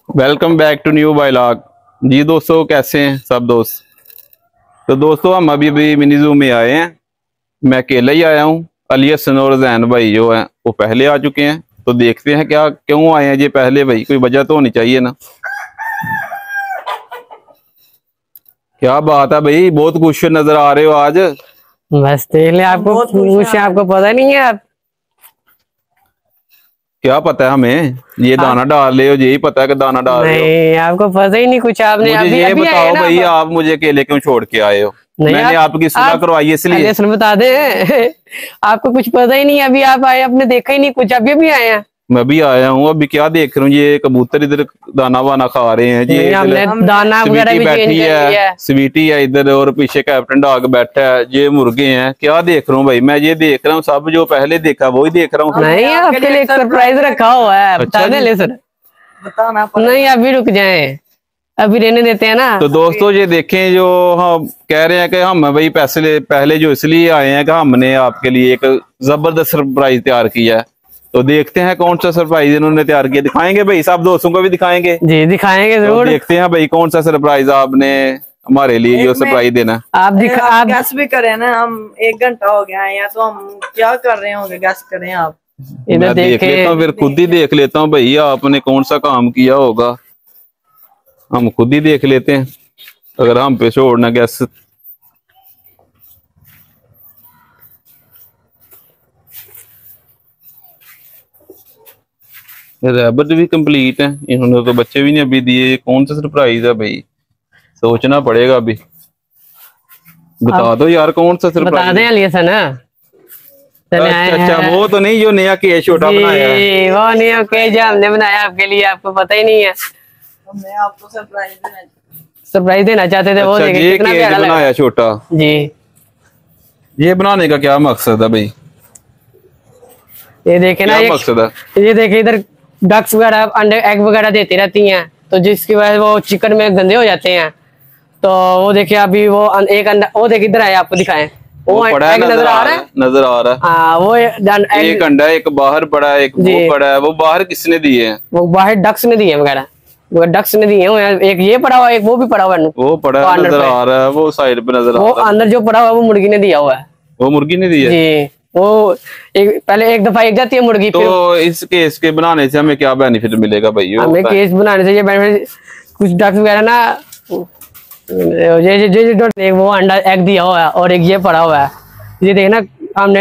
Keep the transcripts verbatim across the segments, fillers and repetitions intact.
Welcome back to new vlog. जी दोस्तों, कैसे हैं सब दोस्त। तो दोस्तों हम अभी अभी मिनी जू में आए हैं। मैं अकेला ही आया हूँ। अली हसन और जैन भाई जो हैं वो पहले आ चुके हैं। तो देखते हैं क्या क्यों आए हैं ये पहले, भाई कोई वजह तो होनी चाहिए ना। क्या बात है भाई, बहुत खुश नजर आ रहे हो आज। बस देख ले, आपको कुछ आपको पता नहीं है। आप क्या पता है हमें, ये आप... दाना डाल रहे हो, यही पता है कि दाना डाल रहे हो। नहीं, आपको पता ही नहीं कुछ। आपने मुझे अभी, ये अभी बताओ भाई, आप... आप मुझे अकेले क्यों छोड़ के आए हो? मैंने आप, आपकी सुलह आप, करवाई इसलिए। सुन बता दे आपको कुछ पता ही नहीं। अभी आप आए, आपने देखा ही नहीं कुछ, अभी अभी आए हैं। मैं भी आया हूँ। अभी क्या देख रहा हूँ, ये कबूतर इधर दाना वाना खा रहे हैं जी। दाना वगैरह भी बैठी है, स्वीटी है इधर, और पीछे कैप्टन डॉग बैठा है। ये मुर्गे हैं। क्या देख रहा हूँ भाई, मैं ये देख रहा हूँ सब जो पहले देखा वही देख रहा हूँ। नहीं, आपके लिए सरप्राइज रखा हुआ है। बता दे सर, बताना। नहीं, अभी रुक जाए, अभी रहने देते हैं ना। तो दोस्तों ये देखें, जो हम कह रहे हैं कि हम भाई पैसे पहले जो इसलिए आए हैं कि हमने आपके लिए एक जबरदस्त सरप्राइज तैयार किया है। तो देखते हैं कौन सा सरप्राइज इन्होंने तैयार किया। दिखाएंगे भाई, सब दोस्तों को भी दिखाएंगे। जी दिखाएंगे जरूर। तो देखते हैं भाई कौन सा सरप्राइज आपने हमारे लिए जो सरप्राइज देना। आप दिखा, आप गैस भी करें ना। हम एक घंटा हो गया है या तो हम क्या कर रहे होंगे, गैस करें आप। मैं देख लेता हूँ, फिर खुद ही देख लेता हूँ भैया आपने कौन सा काम किया होगा। हम खुद ही देख लेते हैं अगर हम पे छोड़ना गैस। रैबिट भी कंप्लीट है, इन्होंने तो बच्चे भी नहीं अभी दिए। कौन सा सरप्राइज है भाई, सोचना पड़ेगा अभी। बता दो यार कौन सा सरप्राइज। बता दें अली सना। अच्छा अच्छा, वो तो नहीं जो नया केस छोटा बनाया है। वो नया केस हमने बनाया आपके लिए, आपको पता ही नहीं है। मैं आपको सरप्राइज देना सरप्राइज देना चाहते थे। अच्छा, वो देखिए कितना प्यारा बनाया छोटा जी। ये बनाने का क्या मकसद है भाई? ये देखे ना, मकसद है ये देखे इधर डक्स वगैरह अंडे एग वगैरह देती रहती हैं, तो जिसकी वजह से वो चिकन में गंदे हो जाते हैं। तो वो देखिए अभी वो एक अंडा, वो देखिए इधर आए आपको दिखाएं। वो, वो एग नजर आ रहा है, नजर आ रहा है। हाँ, वो एक अंडा, एक बाहर पड़ा है, एक वो पड़ा है। वो बाहर किसने दिए हैं? वो बाहर डक्स ने दिए वगैरह, डक्स ने दिए हैं। एक ये पड़ा हुआ है, एक वो भी पड़ा हुआ है। वो पड़ा है, नजर आ रहा है, वो साइड पे नजर आ रहा है। वो अंदर जो पड़ा हुआ है वो मुर्गी ने दिया हुआ है। वो मुर्गी ने दिया जी। वो एक पहले एक दफा एक जाती है मुर्गी। तो इस केस के बनाने से हमें क्या बेनिफिट मिलेगा भाई? हमें केस बनाने से ये बेनिफिट, कुछ डक्स वगैरह ना, ये ये ये वो अंडा एग दिया हुआ है और एक ये पड़ा हुआ है। ये देखना, हमने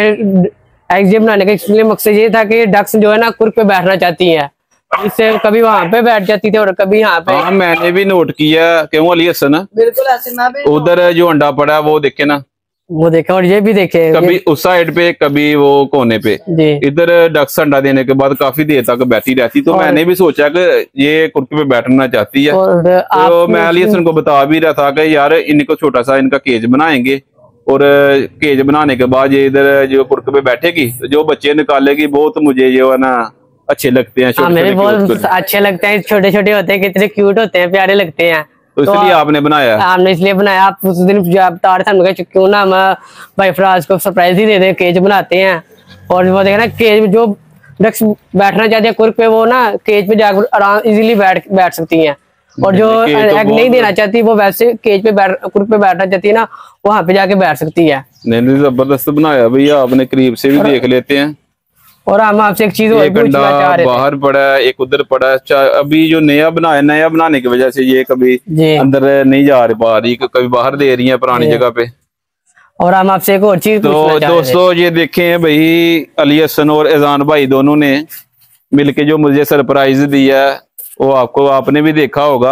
एग ये बनाने का इसलिए मकसद ये था कि डक्स जो है ना कुर्क पे बैठना चाहती है, इससे कभी वहां पे बैठ जाती थी और कभी यहाँ पे। हाँ, मैंने भी नोट किया। क्यों अली हसन? बिल्कुल ऐसे ना भी। उधर जो अंडा पड़ा है वो देखे ना, वो देखा, और ये भी देखे, कभी उस साइड पे कभी वो कोने पे। इधर डक्स अंडा देने के बाद काफी देर तक बैठी रहती। तो मैंने भी सोचा कि ये कुर्के पे बैठना चाहती है। तो मैं अली हसन को बता भी रहा था कि यार इनको छोटा सा इनका केज बनाएंगे, और केज बनाने के बाद ये इधर जो कुर्के पे बैठेगी, जो बच्चे निकालेगी, बहुत मुझे जो है ना अच्छे लगते हैं। हाँ, मेरे बहुत अच्छे लगते हैं, छोटे छोटे होते हैं, कितने क्यूट होते हैं, प्यारे लगते हैं। तो इसलिए तो आपने बनाया? आपने इसलिए बनाया। आप उस दिन जब बता रहे थे, क्यों ना हम भाई फराज को सरप्राइज ही दे दें, केज बनाते हैं। और वो देखना केज में जो डक्स बैठना चाहते हैं कुर्क पे, वो ना केज पे जाकर आराम इजीली बैठ बैठ सकती हैं। और जो एग नहीं देना चाहती वो वैसे केज पे बैठ कुर्क पे बैठना चाहती है ना, वहां पे जाके बैठ सकती है। नहीं, जबरदस्त बनाया भैया आपने, करीब से भी देख लेते हैं। और हम आपसे एक चीज और पूछना चाह रहे थे। बाहर पड़ा है, एक उधर पड़ा है। अभी जो नया बनाया, नया बनाने की वजह से ये कभी अंदर नहीं जा रही पा रही, कभी बाहर दे रही है पुरानी जगह पे। और हम आपसे एक और चीज तो दोस्तों ये देखें भाई, अली हसन और एजान भाई दोनों ने मिलके जो मुझे सरप्राइज दिया है, वो आपको आपने भी देखा होगा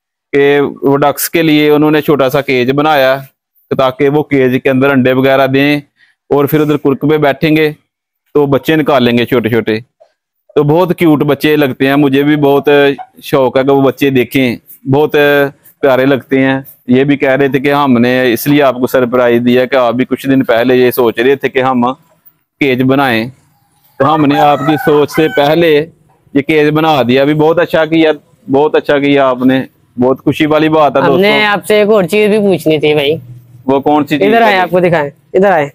कि वो डक्स के लिए उन्होंने छोटा सा केज बनाया ताकि वो केज के अंदर अंडे वगैरह दें, और फिर उधर कुर्क पे बैठेंगे तो बच्चे निकालेंगे छोटे छोटे। तो बहुत क्यूट बच्चे लगते हैं, मुझे भी बहुत शौक है कि वो बच्चे देखें, बहुत प्यारे लगते हैं। ये भी कह रहे थे कि हमने इसलिए आपको सरप्राइज दिया कि आप भी कुछ दिन पहले ये सोच रहे थे कि हम केज बनाएं, तो हमने आपकी सोच से पहले ये केज बना दिया। अभी बहुत अच्छा किया, बहुत अच्छा किया आपने, बहुत खुशी वाली बात है दोस्तों। हमने आपसे एक और चीज भी पूछनी थी भाई। वो कौन सी चीज? इधर आए, आपको दिखाएं, इधर आए।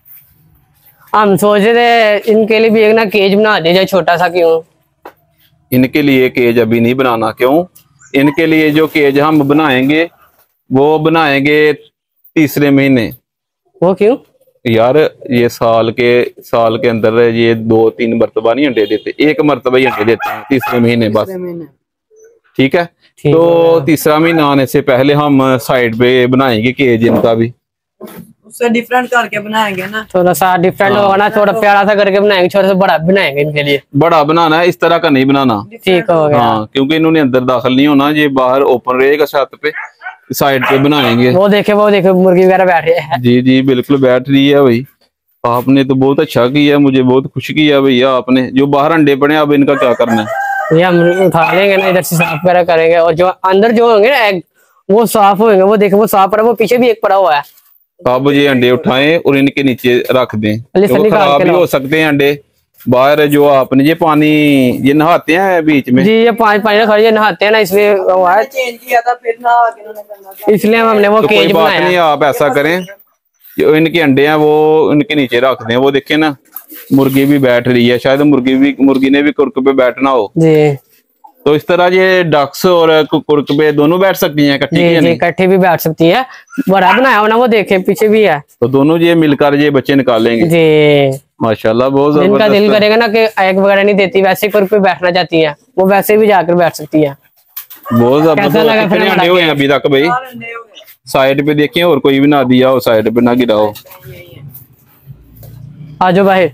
हम सोच रहे थे इनके लिए भी एक ना केज बना दिया जाए छोटा सा। क्यों? इनके लिए केज अभी नहीं बनाना। क्यों? इनके लिए जो केज हम बनाएंगे वो बनाएंगे तीसरे महीने। वो क्यों? यार ये साल के साल के अंदर ये दो तीन मरतबा नहीं अंडे देते, एक मरतबा ही अंडे देते हैं तीसरे महीने बस। ठीक है, तो तीसरा महीना आने से पहले हम साइड पे बनाएंगे केज इनका भी, उससे डिफरेंट करके बनाएंगे ना, थोड़ा सा डिफरेंट होगा ना, थोड़ा प्यारा सा करके बनाएंगे, छोटा सा बड़ा बनाएंगे इनके लिए। बड़ा बनाना है, इस तरह का नहीं बनाना। ठीक हो गया। हाँ, क्योंकि इन्होंने अंदर दाखिल नहीं होना, ये बाहर ओपन रहेगा छत पे, साइड पे बनाएंगे। वो देखे वो देखे मुर्गी वगैरह बैठ रही है। जी जी बिल्कुल बैठ रही है भाई। आपने तो बहुत अच्छा किया, मुझे बहुत खुशी किया भैया आपने। जो बाहर अंडे पड़े अब इनका क्या करना है? ये हम उठा लेंगे ना, इधर से साफ वगैरह करेंगे, और जो अंदर जो होंगे ना एग वो साफ होंगे। वो देखे वो साफ पड़ा, वो पीछे भी एक पड़ा हुआ है। अब ये अंडे उठाएं और इनके नीचे रख दें, तो खराब भी हो सकते हैं अंडे बाहर। जो आपने ये पानी ये नहाते हैं बीच में? जी ये पानी पानी खड़े नहाते हैं ना, इसलिए वो है चेंज किया था फिर ना आगे उन्होंने करना था, इसलिए हमने वो तो केज कोई बात बनाया। नहीं, आप ऐसा करें जो इनके अंडे हैं वो इनके नीचे रख दें। वो देखें ना मुर्गी भी बैठ रही है, शायद मुर्गी भी मुर्गी ने भी कुर्क पे बैठना हो। जी तो इस तरह ये डक्स और कुर्क पे दोनों बैठ सकती हैं इकट्ठी? जी जी इकट्ठी भी बैठ सकती है। बड़ा बनाया हो ना, वो देखे पीछे भी है। तो दोनों ये मिलकर ये बच्चे निकालेंगे। जी माशाल्लाह बहुत जिनका दिल जबरदस्त। करेगा ना कि एग वगैरह नहीं देती, वैसे कुर्क पे बैठना चाहती है, वो वैसे भी जाकर बैठ सकती है। बहुत कैसा लगा जबरदस्त। फिर कितने अंडे हुए हैं अभी तक भाई? चार अंडे हो गए। साइड पे देखिए और कोई भी ना दिया हो, साइड पे ना गिरा हो। आजो भाई।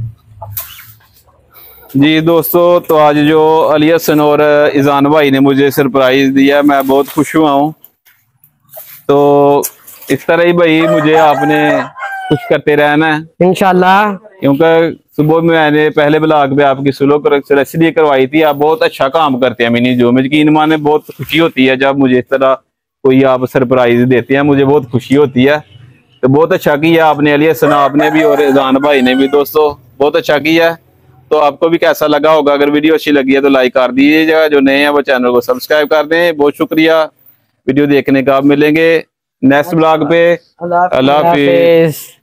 जी दोस्तों, तो आज जो अली हसन और इजान भाई ने मुझे सरप्राइज दिया, मैं बहुत खुश हुआ हूँ। तो इस तरह ही भाई मुझे आपने खुश करते रहना है इंशाल्लाह। क्योंकि सुबह में मैंने पहले ब्लॉग पे आपकी स्लो करेक्शन इसलिए करवाई थी। आप बहुत अच्छा काम करते हैं मिनी जो में, यकीन माने बहुत खुशी होती है जब मुझे इस तरह कोई आप सरप्राइज देते हैं, मुझे बहुत खुशी होती है। तो बहुत अच्छा किया आपने अली हसन आपने भी और इजान भाई ने भी, दोस्तों बहुत अच्छा किया। तो आपको भी कैसा लगा होगा? अगर वीडियो अच्छी लगी है तो लाइक कर दीजिएगा, जो नए हैं वो चैनल को सब्सक्राइब कर दें। बहुत शुक्रिया वीडियो देखने का। आप मिलेंगे नेक्स्ट ब्लॉग पे। अल्लाह हाफिज।